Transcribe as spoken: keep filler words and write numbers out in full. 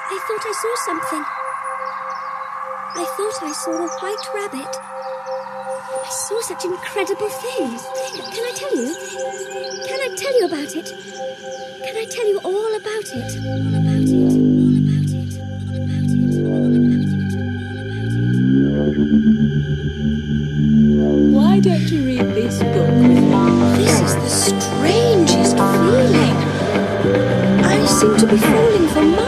I thought I saw something. I thought I saw a white rabbit. I saw such incredible things. Can I tell you? Can I tell you about it? Can I tell you all about it? All about it. All about it. All about it. Why don't you read this book with me? This is the strangest feeling. I seem to be falling from